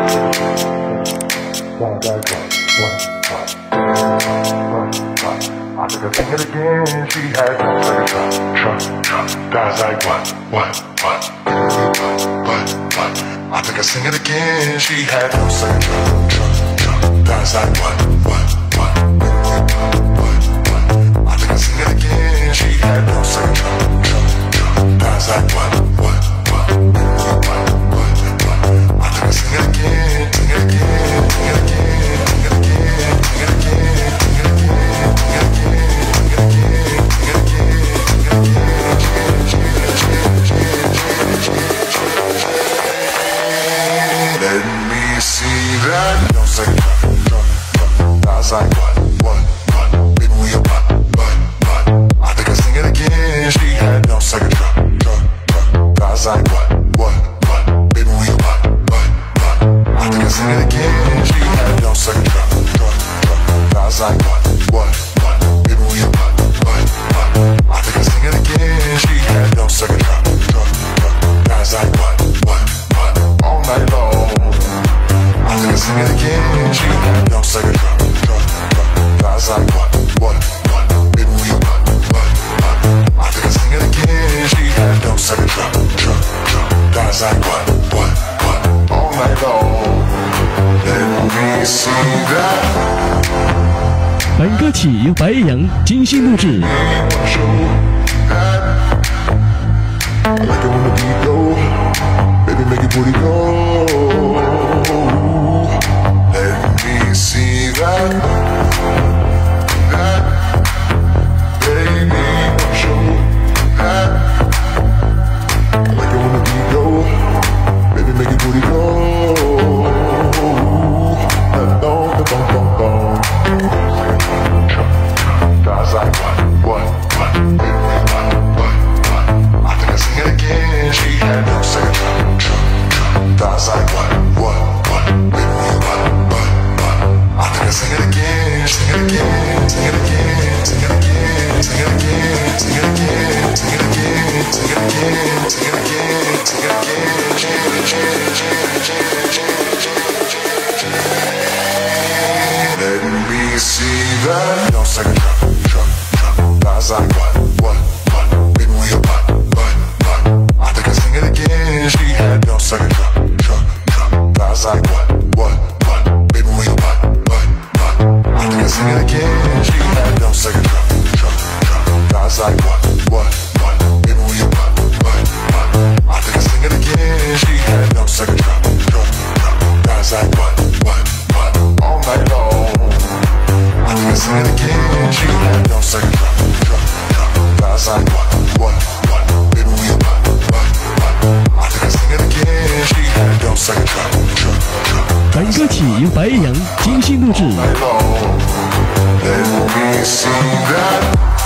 I took her sing it again, she had no second thought. Guys like what? I took her sing it again, she had no second thought. Guys like what? I took her sing it again, she had no second thought. Guys like what? I took her sing it again, sing it again, sing it again, sing it again, sing it again, sing it again, sing it again. Let me see that. Don't say guys like what? Baby, we a what? I think I sing it again. She had no second thought. Guys like what? Baby, we a what? I think I sing it again. She had no second thought. Guys like what? Baby, we a what? I think I sing it again. She had no second thought. Guys like what? All night long. I think I sing it again. She had no second thought. Guys like what? Baby, we a what? I think I sing it again. She had no second thought. Guys like what? All night long. Let me see that. 本歌曲由白夜阳精心录制。 I like it when the beat go, baby make your booty go. Let me see that, baby, wanna show that. I like it when the beat go, baby make your booty go. Dum. Guys like what? I think I sing it again, she had no second thought. Guys like what? Baby, I think I sing it again, sing it again, sing it again, sing it again, sing it again, sing it again, sing it again, sing it again, sing it again, sing it again. Let me see that. No second thought. Guys like what? Baby, we a what? I think I sing it again. She had no second thought. Guys like what? Baby, we a what? I think I sing it again. She had no second thought. Guys like what? Baby, we a what? I think I sing it again. She had no second thought. Guys like what? All night long. I think I sing it again. She had no second thought. Guys like what? Baby, we a what? I think I sing it again. She had no second thought. 本歌曲由白夜阳精心录制。 Let me see that.